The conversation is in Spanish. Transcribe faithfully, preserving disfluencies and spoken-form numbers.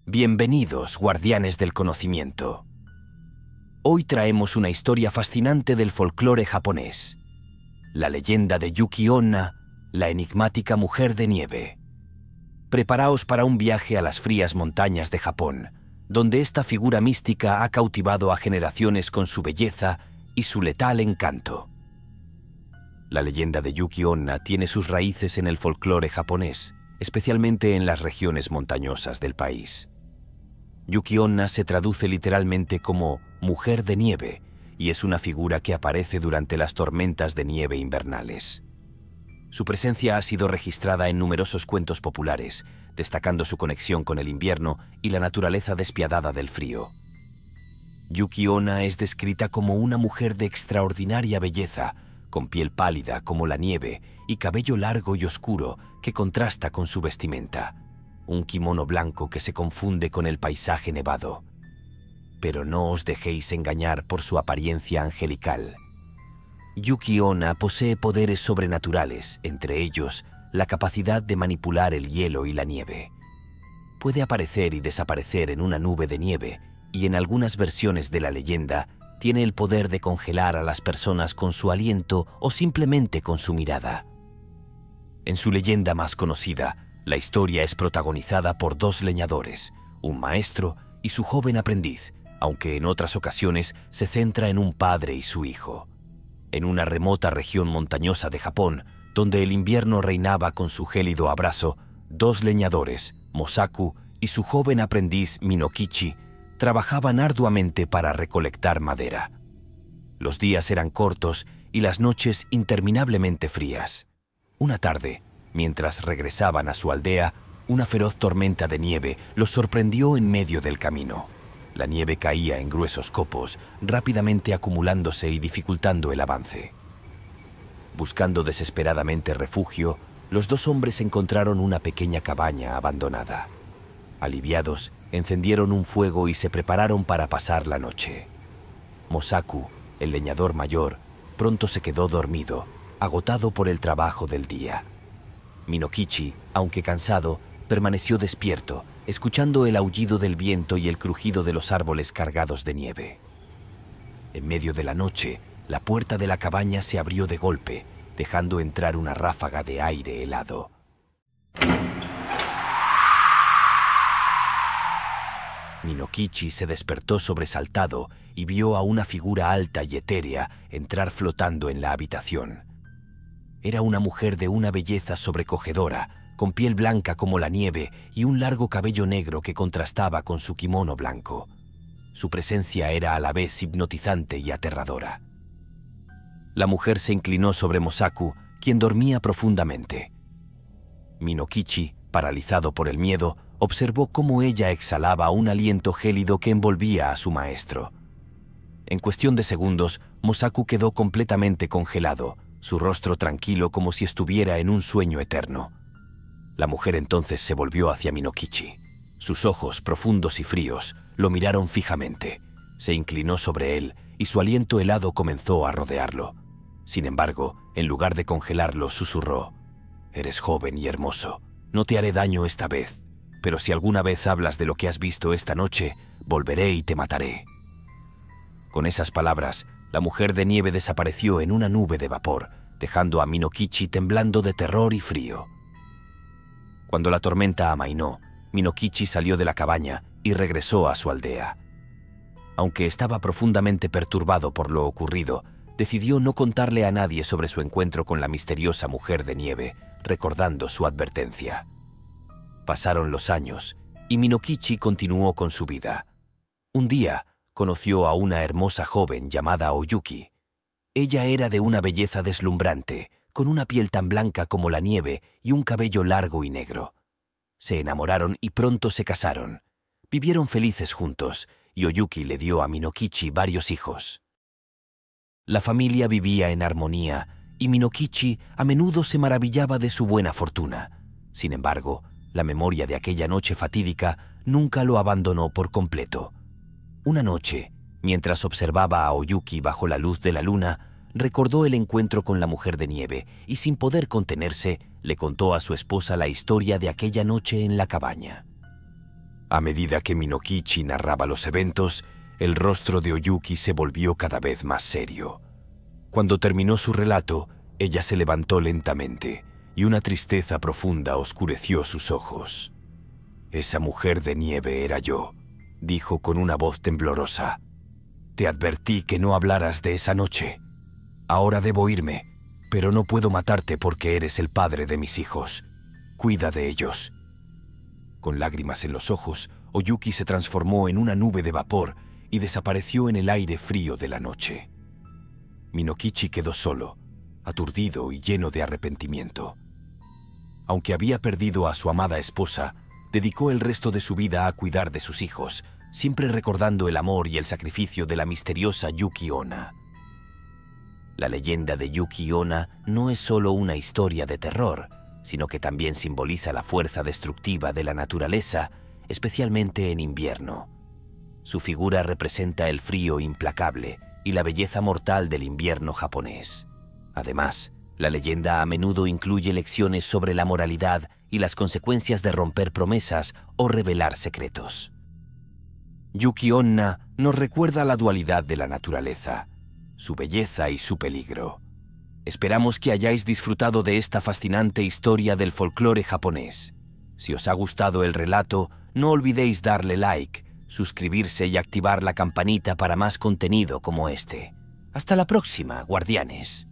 Bienvenidos, guardianes del conocimiento. Hoy traemos una historia fascinante del folclore japonés. La leyenda de Yuki Onna, la enigmática mujer de nieve. Preparaos para un viaje a las frías montañas de Japón, donde esta figura mística ha cautivado a generaciones con su belleza y su letal encanto. La leyenda de Yuki Onna tiene sus raíces en el folclore japonés, especialmente en las regiones montañosas del país. Yuki Onna se traduce literalmente como mujer de nieve y es una figura que aparece durante las tormentas de nieve invernales. Su presencia ha sido registrada en numerosos cuentos populares, destacando su conexión con el invierno y la naturaleza despiadada del frío. Yuki Onna es descrita como una mujer de extraordinaria belleza, con piel pálida como la nieve y cabello largo y oscuro que contrasta con su vestimenta, un kimono blanco que se confunde con el paisaje nevado. Pero no os dejéis engañar por su apariencia angelical. Yuki Onna posee poderes sobrenaturales, entre ellos la capacidad de manipular el hielo y la nieve. Puede aparecer y desaparecer en una nube de nieve y en algunas versiones de la leyenda tiene el poder de congelar a las personas con su aliento o simplemente con su mirada. En su leyenda más conocida, la historia es protagonizada por dos leñadores, un maestro y su joven aprendiz, aunque en otras ocasiones se centra en un padre y su hijo. En una remota región montañosa de Japón, donde el invierno reinaba con su gélido abrazo, dos leñadores, Mosaku y su joven aprendiz Minokichi, trabajaban arduamente para recolectar madera. Los días eran cortos y las noches interminablemente frías. Una tarde, mientras regresaban a su aldea, una feroz tormenta de nieve los sorprendió en medio del camino. La nieve caía en gruesos copos, rápidamente acumulándose y dificultando el avance. Buscando desesperadamente refugio, los dos hombres encontraron una pequeña cabaña abandonada. Aliviados, encendieron un fuego y se prepararon para pasar la noche. Mosaku, el leñador mayor, pronto se quedó dormido, agotado por el trabajo del día. Minokichi, aunque cansado, permaneció despierto, escuchando el aullido del viento y el crujido de los árboles cargados de nieve. En medio de la noche, la puerta de la cabaña se abrió de golpe, dejando entrar una ráfaga de aire helado. Minokichi se despertó sobresaltado y vio a una figura alta y etérea entrar flotando en la habitación. Era una mujer de una belleza sobrecogedora, con piel blanca como la nieve y un largo cabello negro que contrastaba con su kimono blanco. Su presencia era a la vez hipnotizante y aterradora. La mujer se inclinó sobre Mosaku, quien dormía profundamente. Minokichi, paralizado por el miedo, observó cómo ella exhalaba un aliento gélido que envolvía a su maestro. En cuestión de segundos, Mosaku quedó completamente congelado, su rostro tranquilo como si estuviera en un sueño eterno. La mujer entonces se volvió hacia Minokichi. Sus ojos, profundos y fríos, lo miraron fijamente. Se inclinó sobre él y su aliento helado comenzó a rodearlo. Sin embargo, en lugar de congelarlo, susurró: «Eres joven y hermoso. No te haré daño esta vez. Pero si alguna vez hablas de lo que has visto esta noche, volveré y te mataré». Con esas palabras, la mujer de nieve desapareció en una nube de vapor, dejando a Minokichi temblando de terror y frío. Cuando la tormenta amainó, Minokichi salió de la cabaña y regresó a su aldea. Aunque estaba profundamente perturbado por lo ocurrido, decidió no contarle a nadie sobre su encuentro con la misteriosa mujer de nieve, recordando su advertencia. Pasaron los años y Minokichi continuó con su vida. Un día conoció a una hermosa joven llamada Oyuki. Ella era de una belleza deslumbrante, con una piel tan blanca como la nieve y un cabello largo y negro. Se enamoraron y pronto se casaron. Vivieron felices juntos y Oyuki le dio a Minokichi varios hijos. La familia vivía en armonía y Minokichi a menudo se maravillaba de su buena fortuna. Sin embargo, la memoria de aquella noche fatídica nunca lo abandonó por completo. Una noche, mientras observaba a Oyuki bajo la luz de la luna, recordó el encuentro con la mujer de nieve y sin poder contenerse, le contó a su esposa la historia de aquella noche en la cabaña. A medida que Minokichi narraba los eventos, el rostro de Oyuki se volvió cada vez más serio. Cuando terminó su relato, ella se levantó lentamente y una tristeza profunda oscureció sus ojos. «Esa mujer de nieve era yo», dijo con una voz temblorosa. «Te advertí que no hablaras de esa noche. Ahora debo irme, pero no puedo matarte porque eres el padre de mis hijos. Cuida de ellos». Con lágrimas en los ojos, Oyuki se transformó en una nube de vapor y desapareció en el aire frío de la noche. Minokichi quedó solo, aturdido y lleno de arrepentimiento. Aunque había perdido a su amada esposa, dedicó el resto de su vida a cuidar de sus hijos, siempre recordando el amor y el sacrificio de la misteriosa Yuki Onna. La leyenda de Yuki Onna no es solo una historia de terror, sino que también simboliza la fuerza destructiva de la naturaleza, especialmente en invierno. Su figura representa el frío implacable y la belleza mortal del invierno japonés. Además, la leyenda a menudo incluye lecciones sobre la moralidad y las consecuencias de romper promesas o revelar secretos. Yuki Onna nos recuerda la dualidad de la naturaleza, su belleza y su peligro. Esperamos que hayáis disfrutado de esta fascinante historia del folclore japonés. Si os ha gustado el relato, no olvidéis darle like, suscribirse y activar la campanita para más contenido como este. Hasta la próxima, guardianes.